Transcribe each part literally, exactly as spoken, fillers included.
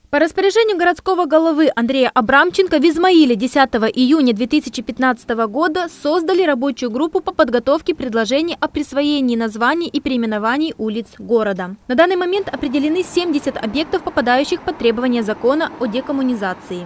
По распоряжению городского головы Андрея Абрамченко в Измаиле десятого июня две тысячи пятнадцатого года создали рабочую группу по подготовке предложений о присвоении названий и переименований улиц города. На данный момент определены семьдесят объектов, попадающих под требования закона о декоммунизации.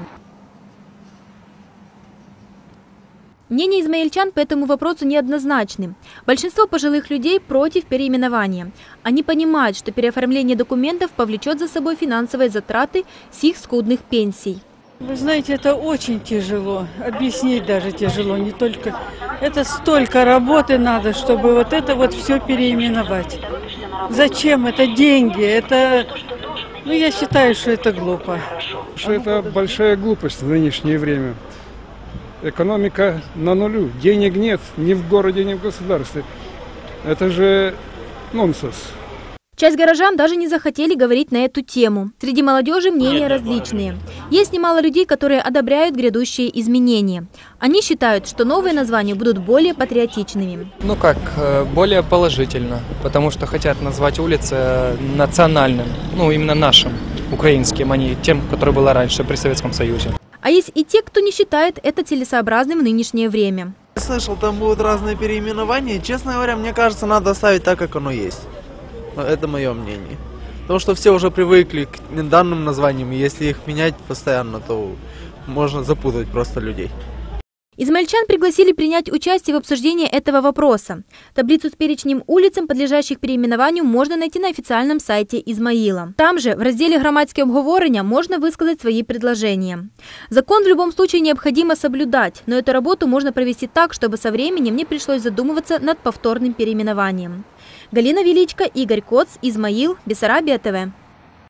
Мнения измаильчан по этому вопросу неоднозначны. Большинство пожилых людей против переименования. Они понимают, что переоформление документов повлечет за собой финансовые затраты с их скудных пенсий. Вы знаете, это очень тяжело. Объяснить даже тяжело. Не только это столько работы надо, чтобы вот это вот все переименовать. Зачем? Это деньги. Это, ну, я считаю, что это глупо. Что это большая глупость в нынешнее время. Экономика на нулю, денег нет ни в городе, ни в государстве. Это же нонсенс. Часть горожан даже не захотели говорить на эту тему. Среди молодежи мнения различные. Есть немало людей, которые одобряют грядущие изменения. Они считают, что новые названия будут более патриотичными. Ну как, более положительно, потому что хотят назвать улицы национальным, ну именно нашим, украинским, а не тем, которое было раньше при Советском Союзе. А есть и те, кто не считает это целесообразным в нынешнее время. Слышал, там будут разные переименования. Честно говоря, мне кажется, надо оставить так, как оно есть. Это мое мнение. Потому что все уже привыкли к данным названиям, и если их менять постоянно, то можно запутать просто людей. Измаильчан пригласили принять участие в обсуждении этого вопроса. Таблицу с перечнем улицам, подлежащих переименованию, можно найти на официальном сайте Измаила. Там же, в разделе «Громадские обговорения», можно высказать свои предложения. Закон в любом случае необходимо соблюдать, но эту работу можно провести так, чтобы со временем не пришлось задумываться над повторным переименованием. Галина Величко, Игорь Коц, Измаил, Бессарабия ТВ.